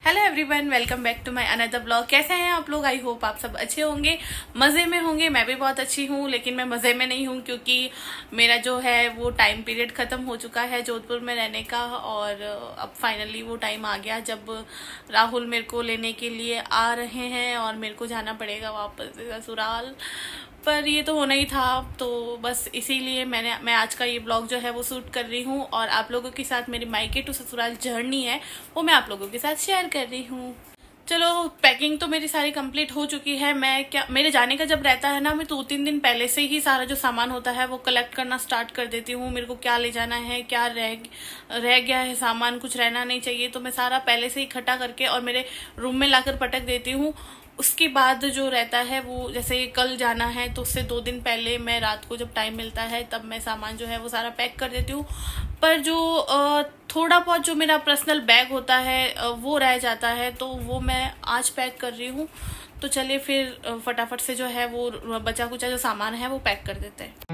Hello everyone, welcome back to my another blog. कैसे हैं आप लोग? आई होप आप सब अच्छे होंगे, मज़े में होंगे। मैं भी बहुत अच्छी हूँ, लेकिन मैं मज़े में नहीं हूँ क्योंकि मेरा जो है वो टाइम पीरियड ख़त्म हो चुका है जोधपुर में रहने का। और अब फाइनली वो टाइम आ गया जब राहुल मेरे को लेने के लिए आ रहे हैं और मेरे को जाना पड़ेगा वापस ससुराल। पर ये तो होना ही था, तो बस इसीलिए मैं आज का ये ब्लॉग जो है वो शूट कर रही हूँ और आप लोगों के साथ मेरी मायके टू ससुराल जर्नी है वो मैं आप लोगों के साथ शेयर कर रही हूँ। चलो, पैकिंग तो मेरी सारी कंप्लीट हो चुकी है। मेरे जाने का जब रहता है ना, मैं 2-3 दिन पहले से ही सारा जो सामान होता है वो कलेक्ट करना स्टार्ट कर देती हूँ। मेरे को क्या ले जाना है, क्या रह गया है सामान, कुछ रहना नहीं चाहिए, तो मैं सारा पहले से ही इकट्ठा करके और मेरे रूम में लाकर पटक देती हूँ। उसके बाद जो रहता है वो, जैसे कल जाना है तो उससे 2 दिन पहले मैं रात को जब टाइम मिलता है तब मैं सामान जो है वो सारा पैक कर देती हूँ। पर जो थोड़ा बहुत जो मेरा पर्सनल बैग होता है वो रह जाता है, तो वो मैं आज पैक कर रही हूँ। तो चलिए फिर फटाफट से जो है वो बचा कुचा जो सामान है वो पैक कर देते हैं।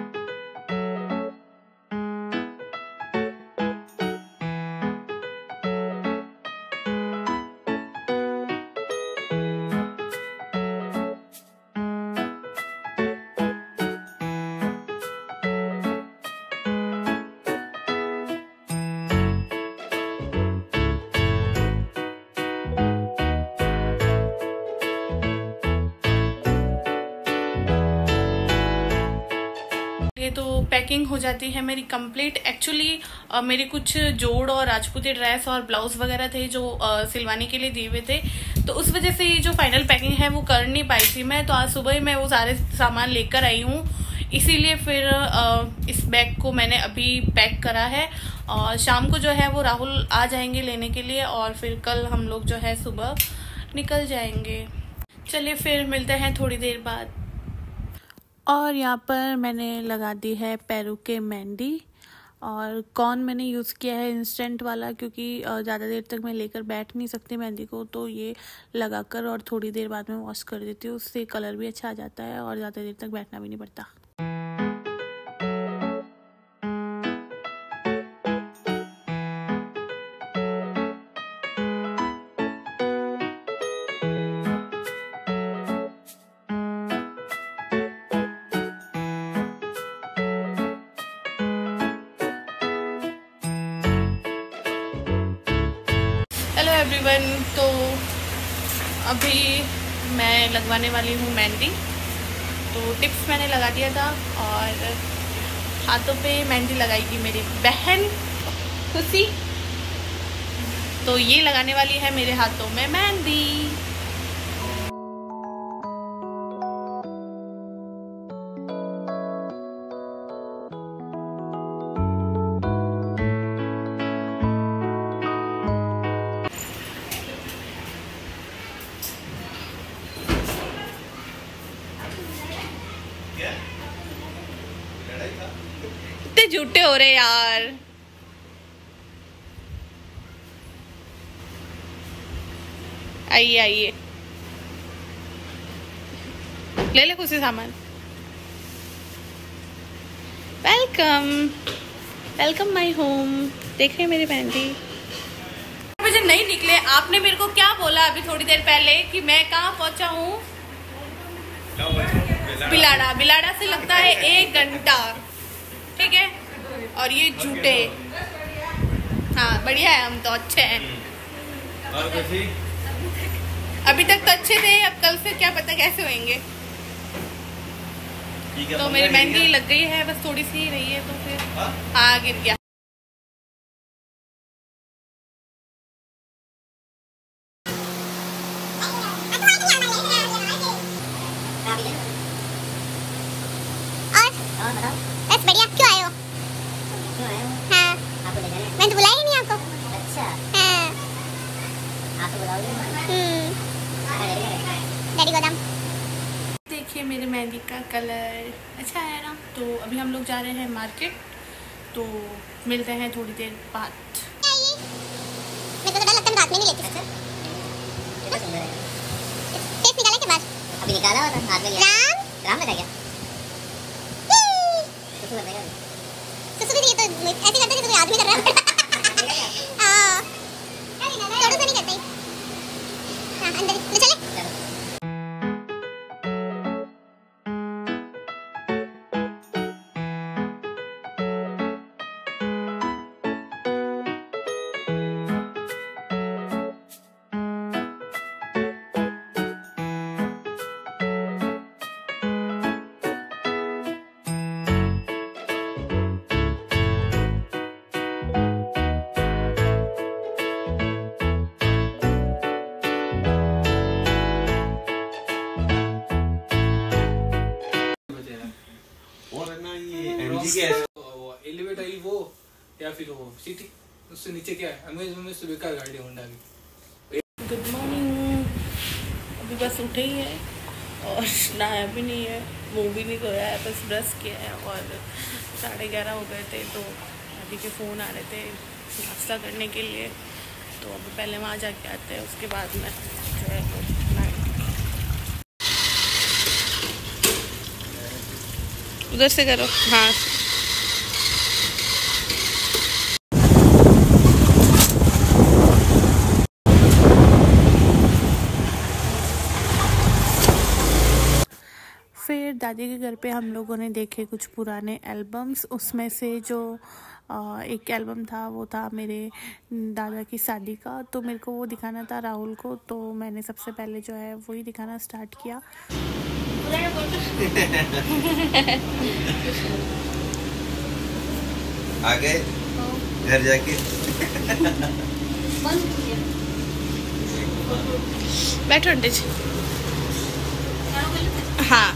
तो पैकिंग हो जाती है मेरी कंप्लीट। एक्चुअली मेरे कुछ जोड़ और राजपूती ड्रेस और ब्लाउज वगैरह थे जो सिलवाने के लिए दिए हुए थे, तो उस वजह से ये जो फाइनल पैकिंग है वो कर नहीं पाई थी मैं। तो आज सुबह ही मैं वो सारे सामान लेकर आई हूँ, इसीलिए फिर इस बैग को मैंने अभी पैक करा है। और शाम को जो है वो राहुल आ जाएंगे लेने के लिए और फिर कल हम लोग जो है सुबह निकल जाएंगे। चलिए फिर मिलते हैं थोड़ी देर बाद। और यहाँ पर मैंने लगा दी है पैरों के मेहंदी, और कौन मैंने यूज़ किया है इंस्टेंट वाला, क्योंकि ज़्यादा देर तक मैं लेकर बैठ नहीं सकती मेहंदी को, तो ये लगाकर और थोड़ी देर बाद में वॉश कर देती हूँ। उससे कलर भी अच्छा आ जाता है और ज़्यादा देर तक बैठना भी नहीं पड़ता। हेलो एवरीवन, तो अभी मैं लगवाने वाली हूँ मेहंदी। तो टिप्स मैंने लगा दिया था और हाथों पे मेहंदी लगाएगी मेरी बहन खुशी। तो ये लगाने वाली है मेरे हाथों में मेहंदी। इतने झूठे हो रहे यार। आइए आइए, ले ले कुछ सामान। Welcome welcome my home. देख रहे हैं मेरी मेहंदी। मुझे नहीं निकले। आपने मेरे को क्या बोला अभी थोड़ी देर पहले कि मैं कहाँ पहुंचा हूँ? बिलाड़ा से लगता है 1 घंटा, ठीक है। और ये झूठे, हाँ बढ़िया है, हम तो अच्छे हैं। अभी तक तो अच्छे थे, अब कल से क्या पता कैसे होंगे। तो मेरी मेहंदी लग गई है, बस थोड़ी सी रही है, तो फिर हाँ गिर गया। बस बढ़िया। क्यों आए हो? हाँ, आपको ले जाना है। मैंने तो बुलाया ही नहीं आपको। अच्छा। हाँ। आप तो बुलाओगे। डैडी गोदाम। देखिए मेरे मेहंदी का कलर अच्छा है ना। तो अभी हम लोग जा रहे हैं मार्केट, तो मिलते हैं थोड़ी देर बाद। मेरे को तो डर लगता है, मैं हाथ में नहीं लेती। टेस्ट निकाला के बाद? अभी निकाला हुआ था, हाथ में लिया। राम लगा क्या? सुसु भी तो ऐसे करते जैसे कोई आदमी कर रहा है। हाँ, थोड़ा सा नहीं करते। फिर वो सिटी, उससे नीचे क्या है अमेजन में सुबह का गाड़ी होंडा की। Good morning. अभी बस उठे ही है और नहाया भी नहीं है, मुँह भी नहीं धोया है, बस ब्रश किया है और 11:30 हो गए थे तो अभी के फ़ोन आ रहे थे नाश्ता करने के लिए, तो अभी पहले वहाँ जाके आते हैं, उसके बाद में जो है वो उधर से करो। हाँ फिर दादी के घर पे हम लोगों ने देखे कुछ पुराने एल्बम्स, उसमें से जो एक एल्बम था वो था मेरे दादा की शादी का, तो मेरे को वो दिखाना था राहुल को, तो मैंने सबसे पहले जो है वही दिखाना स्टार्ट किया। आगे घर जाके बैठो आंटी। हाँ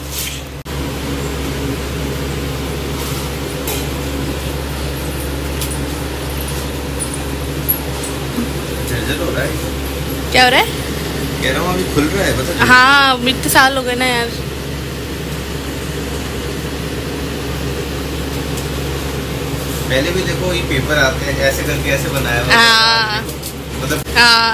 हो रहा है, क्या हो रहा है? कह रहा हूँ अभी खुल रहा है बता। हाँ इतने साल हो गए ना यार। पहले भी देखो ये पेपर आते हैं ऐसे करके ऐसे बनाया हुआ, मतलब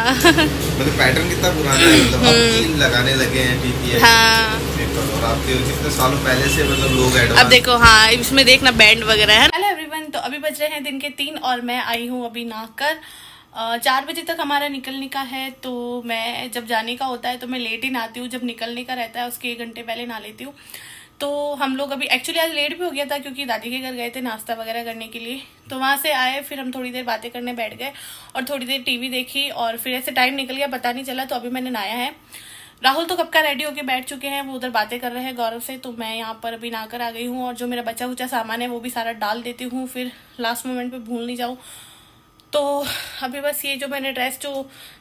मतलब पैटर्न कितना पुराना है, मतलब अब कील लगाने लगे हैं टीपीएस पेपर, और आपके कितने सालों पहले से मतलब लोग एडवांस। अब देखो हाँ इसमें देखना बैंड वगैरह है। हेलो एवरीवन, तो अभी बज रहे हैं दिन के 3 और मैं आई हूँ अभी नहाकर। 4 बजे तक हमारा निकलने का है, तो मैं जब जाने का होता है तो मैं लेट ही नहाती हूँ, जब निकलने का रहता है उसके 1 घंटे पहले नहा लेती हूँ। तो हम लोग अभी एक्चुअली आज लेट भी हो गया था क्योंकि दादी के घर गए थे नाश्ता वगैरह करने के लिए, तो वहाँ से आए फिर हम थोड़ी देर बातें करने बैठ गए और थोड़ी देर टीवी देखी और फिर ऐसे टाइम निकल गया पता नहीं चला। तो अभी मैंने नहाया है, राहुल तो कब का रेडी होके बैठ चुके हैं, वो उधर बातें कर रहे हैं गौरव से, तो मैं यहाँ पर अभी नहाकर आ गई हूँ और जो मेरा बचा कुचा सामान है वो भी सारा डाल देती हूँ, फिर लास्ट मोमेंट पे भूल नहीं जाऊँ। तो अभी बस ये जो मैंने ड्रेस जो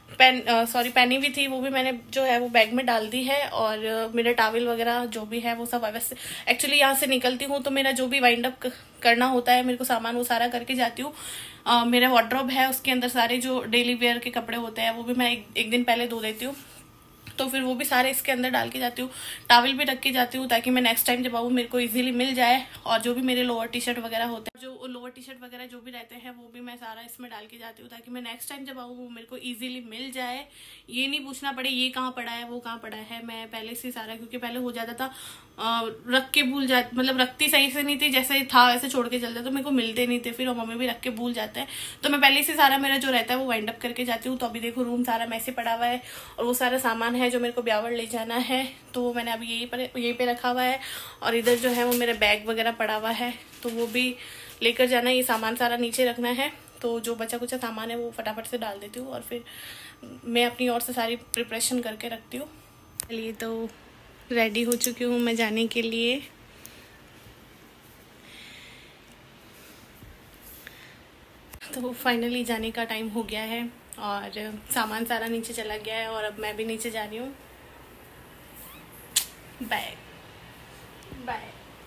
पहनी हुई थी वो भी मैंने जो है वो बैग में डाल दी है, और मेरा टावल वगैरह जो भी है वो सब वैसे एक्चुअली यहाँ से निकलती हूँ तो मेरा जो भी वाइंड अप करना होता है मेरे को सामान वो सारा करके जाती हूँ। मेरा वार्डरोब है उसके अंदर सारे जो डेली वेयर के कपड़े होते हैं वो भी मैं एक दिन पहले धो देती हूँ, तो फिर वो भी सारे इसके अंदर डाल के जाती हूँ। टावल भी रख के जाती हूँ ताकि मैं नेक्स्ट टाइम जब आऊँ मेरे को इजीली मिल जाए, और जो भी मेरे लोअर टी शर्ट वगैरह होते हैं, जो लोअर टी शर्ट वगैरह जो भी रहते हैं वो भी मैं सारा इसमें डाल के जाती हूँ ताकि मैं नेक्स्ट टाइम जब आऊँ वो मेरे को इजीली मिल जाए, ये नहीं पूछना पड़े ये कहाँ पड़ा है वो कहाँ पड़ा है। मैं पहले से सारा, क्योंकि पहले हो जाता था रख के भूल जा, मतलब रखती सही से नहीं थी, जैसे था वैसे छोड़ के चलते तो मेरे को मिलते नहीं थे, फिर मम्मी भी रख के भूल जाते हैं, तो मैं पहले से सारा मेरा जो रहता है वो वाइंड अप करके जाती हूँ। तो अभी देखो रूम सारा मैसे पड़ा हुआ है और वो सारा सामान है जो मेरे को ब्यावर ले जाना है, तो मैंने अभी यहीं पे रखा हुआ है, और इधर जो है वो मेरा बैग वगैरह पड़ा हुआ है तो वो भी लेकर जाना है, ये सामान सारा नीचे रखना है, तो जो बचा कुचा सामान है वो फटाफट से डाल देती हूँ और फिर मैं अपनी ओर से सारी प्रिपरेशन करके रखती हूँ। चलिए तो रेडी हो चुकी हूँ मैं जाने के लिए। तो फाइनली जाने का टाइम हो गया है और सामान सारा नीचे चला गया है और अब मैं भी नीचे जा रही हूँ। Bye bye.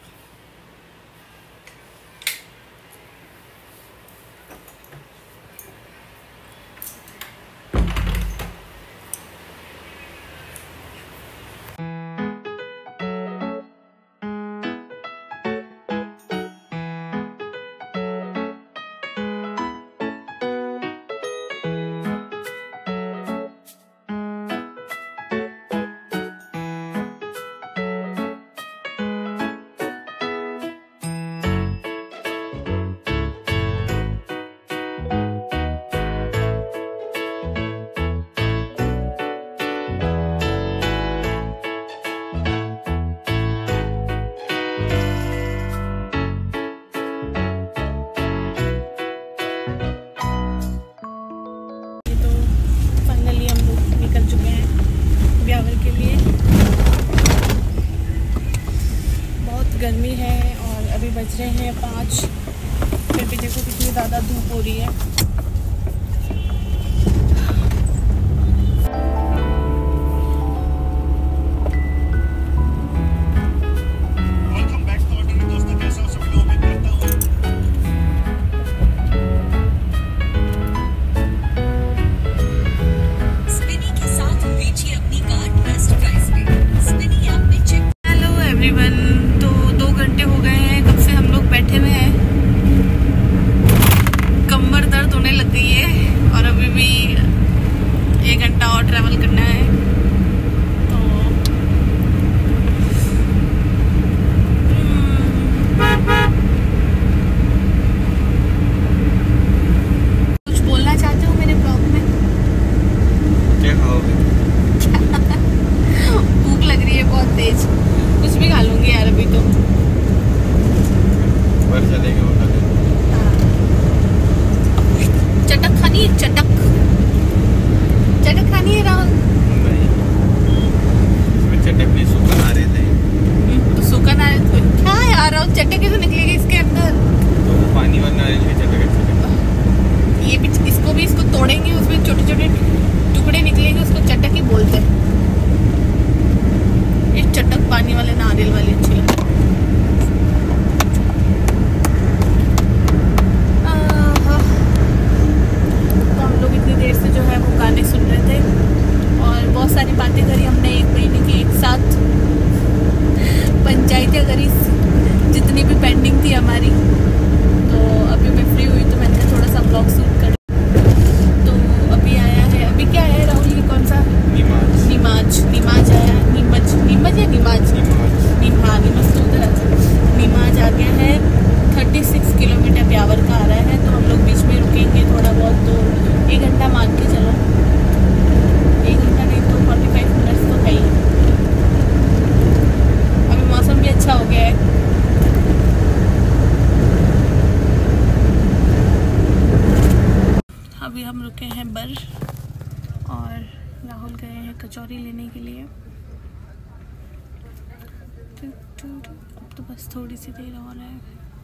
गर्मी है और अभी बज रहे हैं 5, फिर भी देखो कितनी ज़्यादा धूप हो रही है। अभी हम रुके हैं बर और राहुल गए हैं कचौरी लेने के लिए। अब तो बस थोड़ी सी देर और है।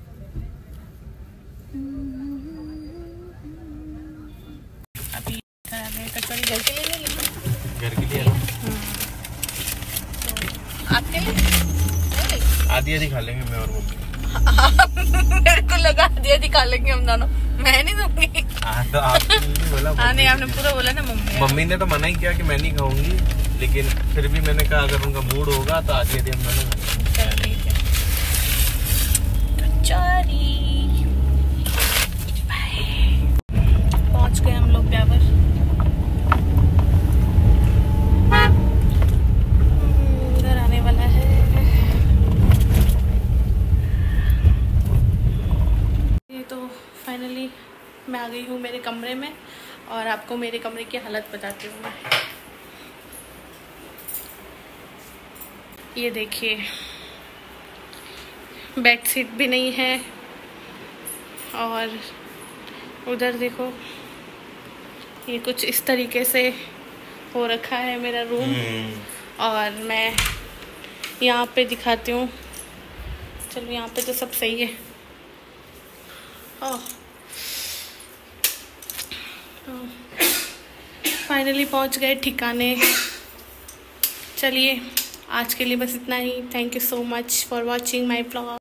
अभी घर आ गए, कचौरी घर के लिए ले ली, घर के लिए तो आपके लिए आधी आधी खा लेंगे मैं और मम्मी। मेरे को लगा आधी आधी खा लेंगे हम दोनों, मैं नहीं दूंगी। तो आपने बोला नहीं, आपने पूरा बोला ना मम्मी। मम्मी ने तो मना ही किया कि मैं नहीं खाऊंगी, लेकिन फिर भी मैंने कहा अगर उनका मूड होगा तो आधी आधी हम दोनों खाएंगे। चलो ठीक है। कचौरी पहुंच गए हम लोग ब्यावर। घर आने वाला है। ये तो फाइनली मैं आ गई हूँ मेरे कमरे में और आपको मेरे कमरे की हालत बताती हूँ मैं। ये देखिए, बेडशीट भी नहीं है और उधर देखो, ये कुछ इस तरीके से हो रखा है मेरा रूम। और मैं यहाँ पे दिखाती हूँ, चलो यहाँ पे तो सब सही है। फाइनली पहुँच गए ठिकाने। चलिए आज के लिए बस इतना ही। Thank you so much for watching my blog.